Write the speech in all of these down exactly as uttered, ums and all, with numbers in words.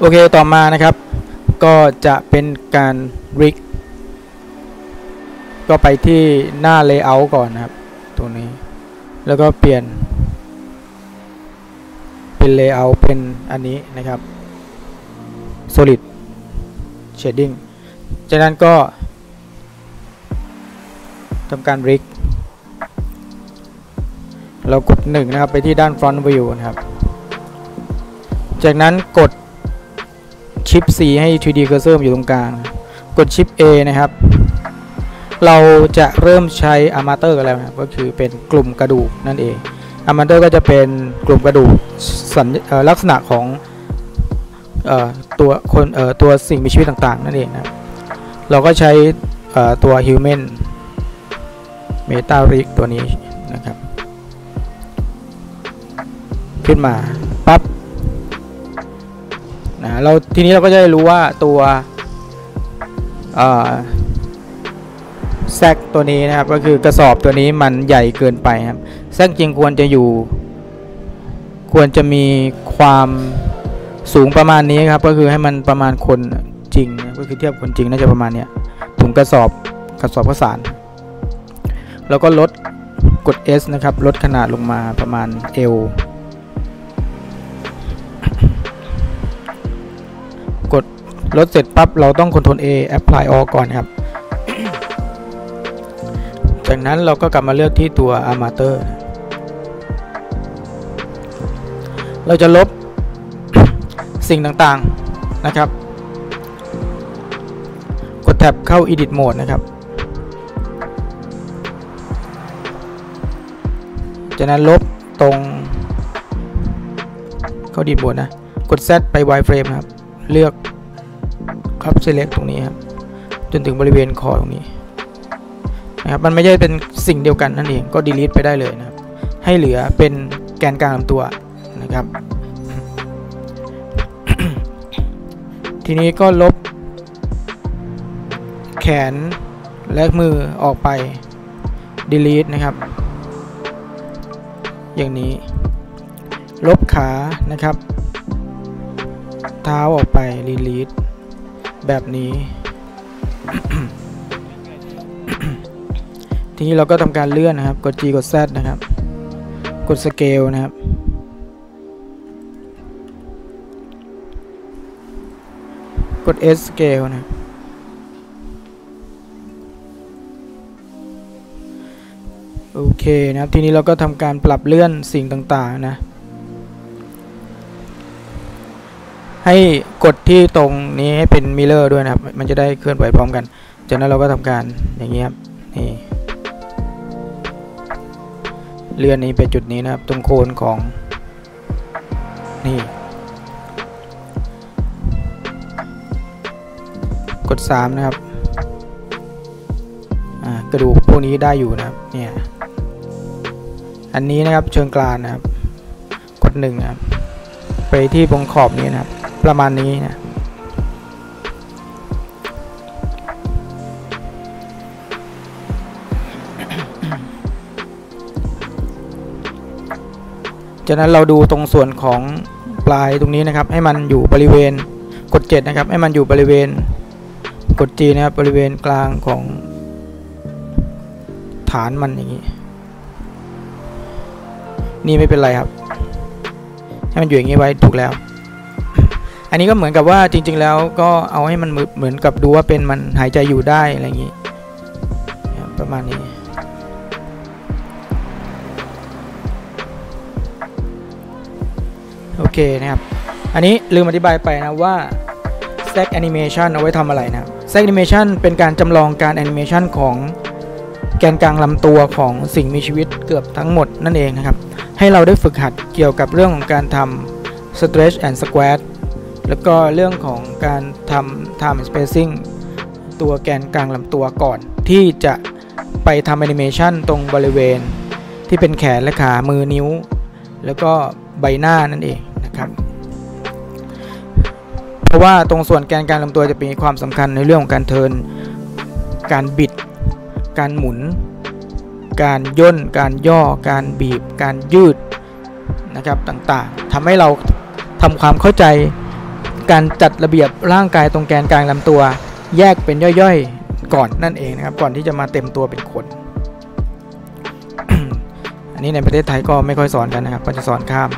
โอเคต่อมานะครับก็จะเป็นการริกก็ไปที่หน้า Layout ก่อนนะครับตรงนี้แล้วก็เปลี่ยนเป็น Layout เป็นอันนี้นะครับ Solid Shading จากนั้นก็ทำการริกเรากดหนึ่งนะครับไปที่ด้าน Front View นะครับจากนั้นกดชิป C ให้ ทรี ดี Cursor อยู่ตรงกลางกดชิป A นะครับเราจะเริ่มใช้ Armature กันแล้วนะก็คือเป็นกลุ่มกระดูกนั่นเอง Armature ก็จะเป็นกลุ่มกระดูกลักษณะของเอ่อตัวคนเอ่อตัวสิ่งมีชีวิตต่างๆนั่นเองนะเราก็ใช้เอ่อตัว Human Metallic ตัวนี้นะครับขึ้นมาปั๊บนะเราทีนี้เราก็จะได้รู้ว่าตัวแซกตัวนี้นะครับก็คือกระสอบตัวนี้มันใหญ่เกินไปครับแซกจริงควรจะอยู่ควรจะมีความสูงประมาณนี้ครับก็คือให้มันประมาณคนจริงก็คือเทียบคนจริงน่าจะประมาณนี้ถุงกระสอบกระสอบข้าวสารแล้วก็ลดกด S นะครับลดขนาดลงมาประมาณ Lกดลดเสร็จปั๊บเราต้อง Ctrl A Apply All ก่อนครับ จากนั้นเราก็กลับมาเลือกที่ตัว Armature เราจะลบ สิ่งต่างๆนะครับกดแท็บเข้า Edit Mode นะครับจากนั้นลบตรงเข้า Edit Mode นะกด Z ไป Wireframe นะครับเลือกครับ Select ตรงนี้ครับจนถึงบริเวณคอตรงนี้นะครับมันไม่ใช่เป็นสิ่งเดียวกันนั่นเองก็ Delete ไปได้เลยนะครับให้เหลือเป็นแกนกลางลำตัวนะครับ ทีนี้ก็ลบแขนและมือออกไป Delete นะครับอย่างนี้ลบขานะครับเท้าออกไป Delete แบบนี้ ทีนี้เราก็ทำการเลื่อนนะครับกด G กด Z นะครับกด Scale นะครับกด S Scale นะโอเคนะครับทีนี้เราก็ทำการปรับเลื่อนสิ่งต่างๆนะให้กดที่ตรงนี้ให้เป็นมิเรอร์ด้วยนะครับมันจะได้เคลื่อนไหวพร้อมกันจากนั้นเราก็ทำการอย่างนี้ครับนี่เลื่อนนี้ไปจุดนี้นะครับตรงโคนของนี่กดสามนะครับอ่ากระดูกพวกนี้ได้อยู่นะครับเนี่ยอันนี้นะครับเชิงกรานนะครับกดหนึ่งนะครับไปที่ตรงขอบนี้นะครับประมาณนี้นะจากนั้นเราดูตรงส่วนของปลายตรงนี้นะครับให้มันอยู่บริเวณกดเจ็ดนะครับให้มันอยู่บริเวณกด G นะครับบริเวณกลางของฐานมันอย่างนี้นี่ไม่เป็นไรครับให้มันอยู่อย่างนี้ไว้ถูกแล้วอันนี้ก็เหมือนกับว่าจริงๆแล้วก็เอาให้มันเหมือนกับดูว่าเป็นมันหายใจอยู่ได้อะไรอย่างนี้ประมาณนี้โอเคนะครับอันนี้ลืมอธิบายไปนะว่า Stack Animation เอาไว้ทำอะไรนะ Stack Animation เป็นการจำลองการ Animation ของแกนกลางลำตัวของสิ่งมีชีวิตเกือบทั้งหมดนั่นเองนะครับให้เราได้ฝึกหัดเกี่ยวกับเรื่องของการทำ Stretch and Squat แล้วก็เรื่องของการทำ Time Spacing ตัวแกนกลางลำตัวก่อนที่จะไปทำ Animation ตรงบริเวณที่เป็นแขนและขามือนิ้วแล้วก็ใบหน้านั่นเองนะครับเพราะว่าตรงส่วนแกนกลางลำตัวจะมีความสำคัญในเรื่องของการเทิร์นการบิดการหมุนการย่นการย่อการบีบการยืดนะครับต่างๆทำให้เราทำความเข้าใจการจัดระเบียบร่างกายตรงแกนกลางลำตัวแยกเป็นย่อยๆก่อนนั่นเองนะครับก่อนที่จะมาเต็มตัวเป็นคน อันนี้ในประเทศไทยก็ไม่ค่อยสอนกันนะครับก็จะสอนข้าม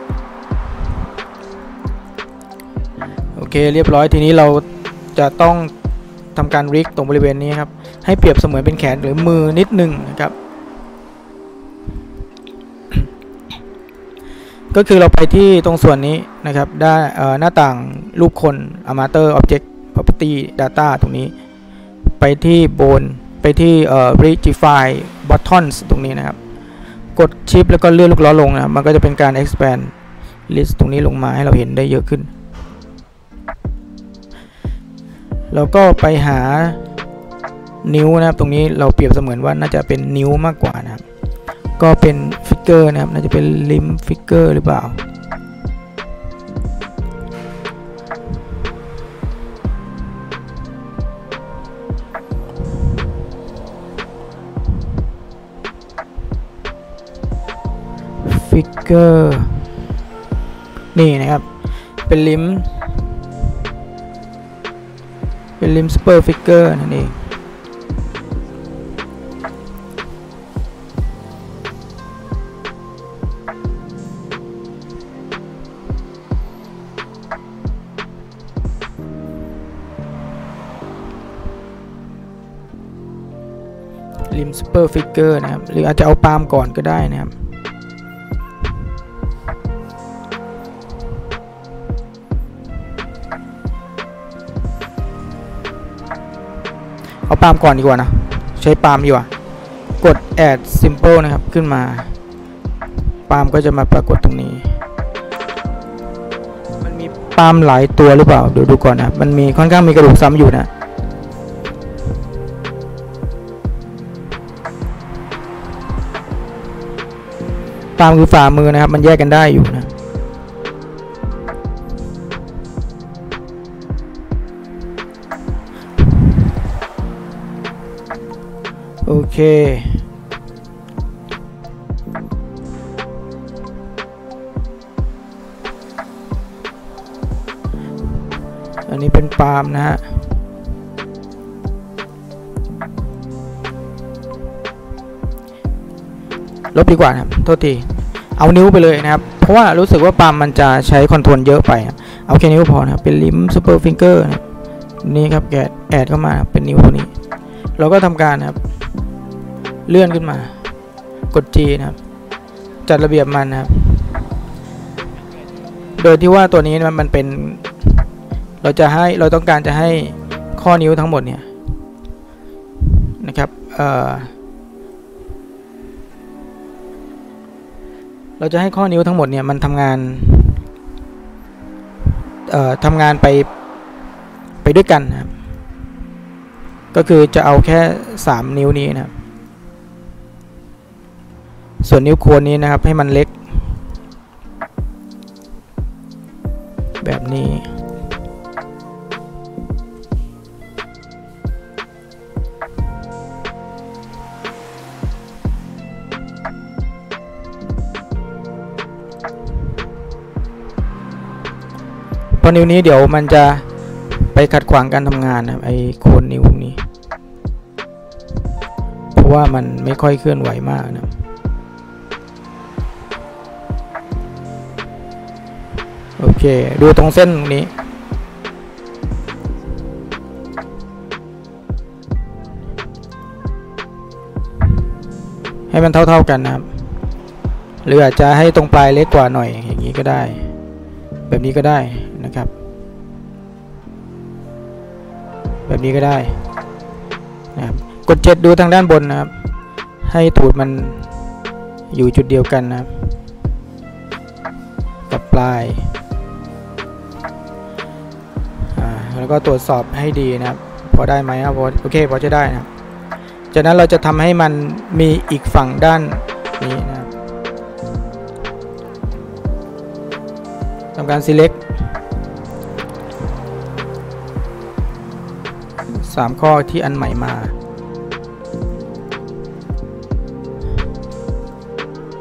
โอเคเรียบร้อยทีนี้เราจะต้องทำการริกตรงบริเวณนี้ครับให้เปรียบเสมือนเป็นแขนหรือมือนิดนึงนะครับ ก็คือเราไปที่ตรงส่วนนี้นะครับได้หน้าต่างรูปคน Amateur Object Property Data ตรงนี้ไปที่บนไปที่ Regify Buttons ตรงนี้นะครับกดชิปแล้วก็เลื่อนลูกล้อลงนะมันก็จะเป็นการ expand list ตรงนี้ลงมาให้เราเห็นได้เยอะขึ้นแล้วก็ไปหานิ้วนะครับตรงนี้เราเปรียบเสมือนว่าน่าจะเป็นนิ้วมากกว่านะครับก็เป็นฟิกเกอร์นะครับน่าจะเป็นลิมฟิกเกอร์หรือเปล่าฟิกเกอร์นี่นะครับเป็นลิมเป็นลิมสเปอร์ฟิกเกอร์นั่นเองลิมสเปอร์ฟิกเกอร์นะครับหรืออาจจะเอาปาล์มก่อนก็ได้นะครับเอาปาล์มก่อนดีกว่านะใช้ปาล์มดีกว่ากด add symbol นะครับขึ้นมาปาล์มก็จะมาปรากฏตรงนี้มันมีปาล์มหลายตัวหรือเปล่าดูดูก่อนนะมันมีค่อนข้างมีกระดูกซ้ำอยู่นะปาล์มคือฝ่ามือนะครับมันแยกกันได้อยู่นะโอเคอันนี้เป็นปาล์มนะฮะลบดีกว่านะครับโทษทีเอานิ้วไปเลยนะครับเพราะว่ารู้สึกว่าปาล์มมันจะใช้คอนโทรลเยอะไปเอาแค่นิ้วพอนะครับเป็นลิมซูเปอร์ฟิงเกอร์นี่ครับแกะแอดเข้ามาเป็นนิ้วตัวนี้เราก็ทำการนะครับเลื่อนขึ้นมากด G นะครับจัดระเบียบมันนะครับโดยที่ว่าตัวนี้มันเป็นเราจะให้เราต้องการจะให้ข้อนิ้วทั้งหมดเนี่ยนะครับเอ่อเราจะให้ข้อนิ้วทั้งหมดเนี่ยมันทำงานเอ่อทำงานไปไปด้วยกันนะครับก็คือจะเอาแค่สามนิ้วนี้นะครับส่วนนิ้วโคนนี้นะครับให้มันเล็กแบบนี้เพราะนิ้วนี้เดี๋ยวมันจะไปขัดขวางการทำงานนะครับไอ้โคนนิ้วนี้เพราะว่ามันไม่ค่อยเคลื่อนไหวมากนะโอเคดูตรงเส้นตรงนี้ให้มันเท่าๆกันนะครับหรืออาจจะให้ตรงปลายเล็กกว่าหน่อยอย่างนี้ก็ได้แบบนี้ก็ได้นะครับแบบนี้ก็ได้นะครับกดเจ็ดดูทางด้านบนนะครับให้ตูดมันอยู่จุดเดียวกันนะครับกับปลายแล้วก็ตรวจสอบให้ดีนะครับพอได้ไหมครับโอเคพอจะได้นะครับจากนั้นเราจะทำให้มันมีอีกฝั่งด้านนี้นะครับทำการ select สามข้อที่อันใหม่มา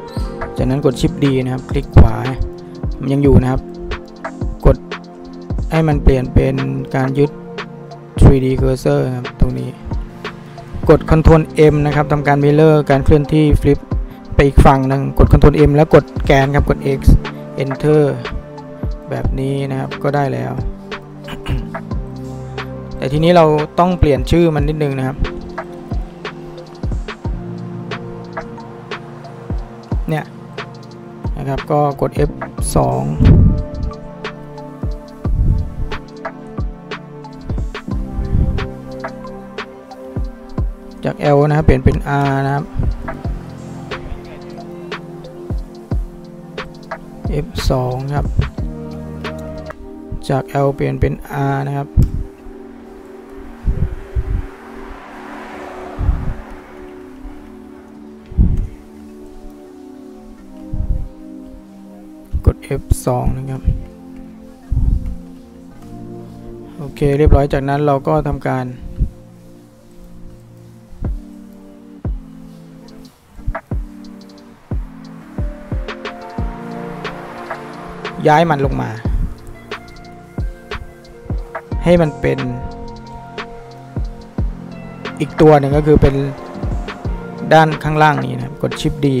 จากนั้นกดชิป D นะครับคลิกขวามันยังอยู่นะครับกดให้มันเปลี่ยนเป็นการยึด ทรี ดี cursor ครับตรงนี้กด Ctrl M นะครับทำการ mirror การเคลื่อนที่ฟลิปไปอีกฝั่งหนึ่งกด Ctrl M แล้วกดแกนครับกด X Enter แบบนี้นะครับก็ได้แล้ว แต่ทีนี้เราต้องเปลี่ยนชื่อมันนิดนึงนะครับเนี่ยนะครับก็กด เอฟ สอง จาก L นะครับเปลี่ยนเป็น R นะครับ เอฟ สอง ครับจาก L เปลี่ยนเป็น R นะครับกด เอฟ สอง นะครับโอเคเรียบร้อยจากนั้นเราก็ทำการย้ายมันลงมาให้มันเป็นอีกตัวหนึ่งก็คือเป็นด้านข้างล่างนี้นะครับกด Shift D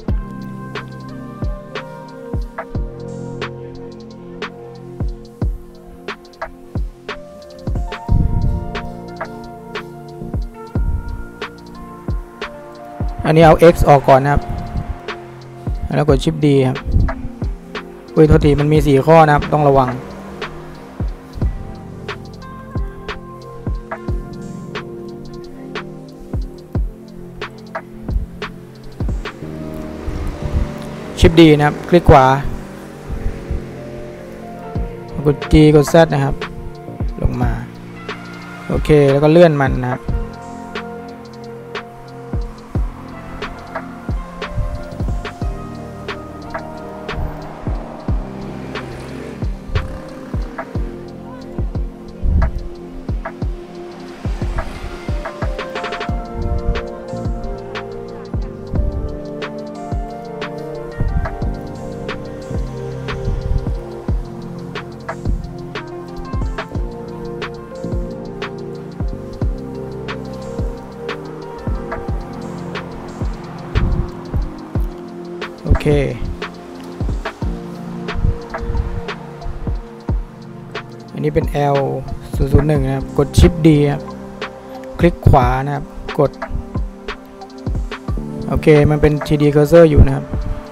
อันนี้เอา X ออกก่อนนะครับแล้วกด Shift D ครับอุ้ยโทษทีมันมีสี่ข้อนะครับต้องระวังชิป D นะครับคลิกขวากด G กด Z นะครับลงมาโอเคแล้วก็เลื่อนมันนะครับโอเคอันนี้เป็น L ศูนย์ ศูนย์ หนึ่งนะครับกด Shift D ครับคลิกขวานะครับกดโอเคมันเป็น ทรี ดี cursor อยู่นะครับ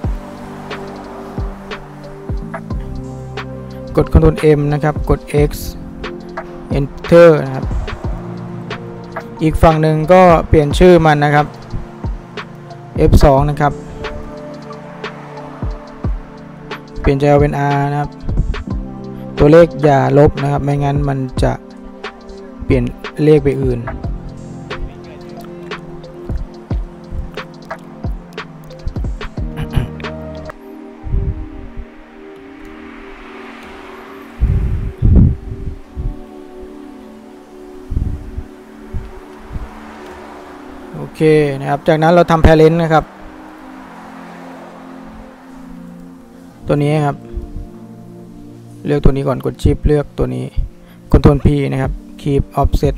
กด Ctrl M นะครับกด X Enter นะครับอีกฝั่งหนึ่งก็เปลี่ยนชื่อมันนะครับ เอฟ สอง นะครับเปลี่ยนจาก L เป็น R นะครับตัวเลขอย่าลบนะครับไม่งั้นมันจะเปลี่ยนเลขไปอื่นโอเคนะครับจากนั้นเราทำ parent นะครับตัวนี้ครับเลือกตัวนี้ก่อนกด Shift เลือกตัวนี้ Ctrl P นะครับ Keep Offset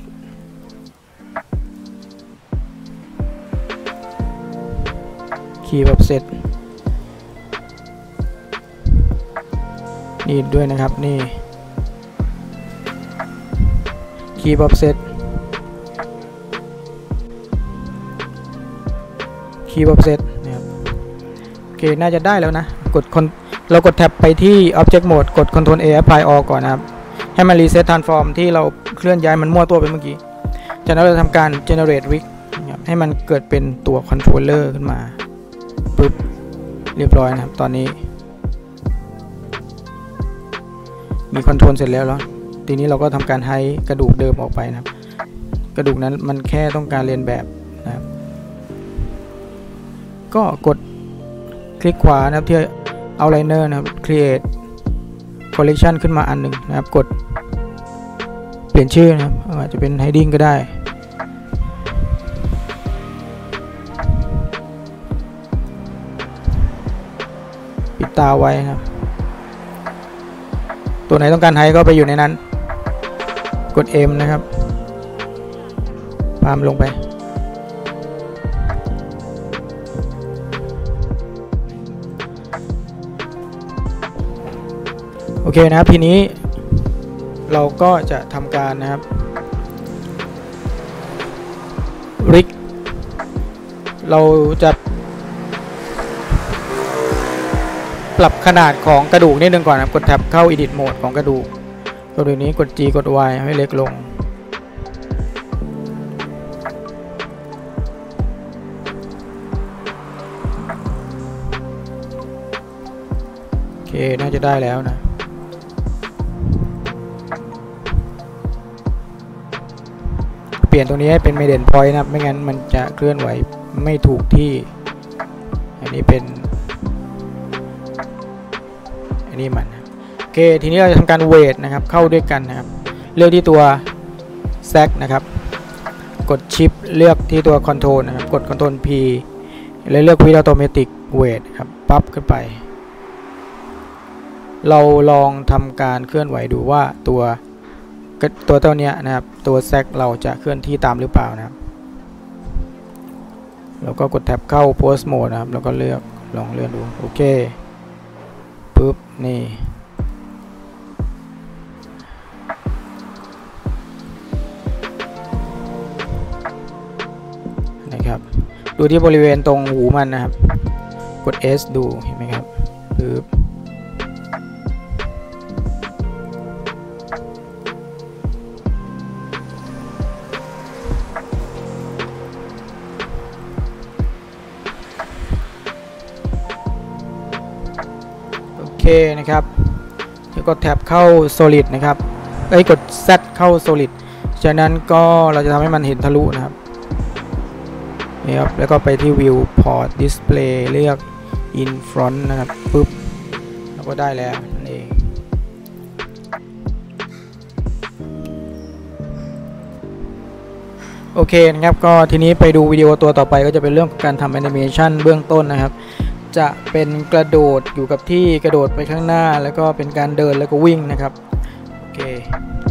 คีย์ Offset นี่ด้วยนะครับนี่ Keep Offset Keep Offset นะครับโอเคน่าจะได้แล้วนะกดคนเรากดแท็บไปที่ Object Mode กด Ctrl A Apply All ก่อนนะครับให้มัน Reset Transform ที่เราเคลื่อนย้ายมันมั่วตัวไปเมื่อกี้จากนั้นเราทำการ Generate Rig ให้มันเกิดเป็นตัว Controller ขึ้นมาปึ๊บเรียบร้อยนะครับตอนนี้มี Control เสร็จแล้วแล้วทีนี้เราก็ทำการให้กระดูกเดิมออกไปนะครับกระดูกนั้นมันแค่ต้องการเรียนแบบนะครับก็กดคลิกขวานะครับที่Outliner นะครับ Create Collection ขึ้นมาอันหนึ่งนะครับกดเปลี่ยนชื่อนะครับอาจจะเป็น Heading ก็ได้ปิดตาไว้นะครับตตัวไหนต้องการไฮก็ไปอยู่ในนั้นกด M นะครับพามลงไปโอเคนะครับทีนี้เราก็จะทำการนะครับริกเราจะปรับขนาดของกระดูกนิดนึงก่อนนะกดแท็บเข้า Edit Mode ของกระดูกกดตัวนี้กด G กด Y ให้เล็กลงโอเคน่าจะได้แล้วนะเปลี่ยนตรงนี้ให้เป็น Maiden Point นะครับไม่งั้นมันจะเคลื่อนไหวไม่ถูกที่อันนี้เป็นอันนี้มันโอเคทีนี้เราจะทำการเวทนะครับเข้าด้วยกันนะครับเลือกที่ตัว Zag นะครับกด Shift เลือกที่ตัว Control นะครับกด Control P แล้วเลือก With Automatic Weight ครับปั๊บขึ้นไปเราลองทำการเคลื่อนไหวดูว่าตัวตัวเต้านี้นะครับตัว Zag เราจะเคลื่อนที่ตามหรือเปล่านะครับแล้วก็กดแท็บเข้า Post Mode นะครับแล้วก็เลือกลองเลื่อนดูโอเคปุ๊บนี่นะครับดูที่บริเวณตรงหูมันนะครับกด S ดูเห็นไหมครับปุ๊บโอเคนะครับแล้วก็แท็บเข้า Solid นะครับเอ้ยกด Z เข้า Solid จากนั้นก็เราจะทำให้มันเห็นทะลุนะครับนี่ครับแล้วก็ไปที่ View Port Display เลือก In Front นะครับปุ๊บแล้วก็ได้แล้วนั่นเองโอเคนะครับก็ทีนี้ไปดูวิดีโอตัวต่อไปก็จะเป็นเรื่องการทำแอนิเมชันเบื้องต้นนะครับจะเป็นกระโดดอยู่กับที่กระโดดไปข้างหน้าแล้วก็เป็นการเดินแล้วก็วิ่งนะครับโอเค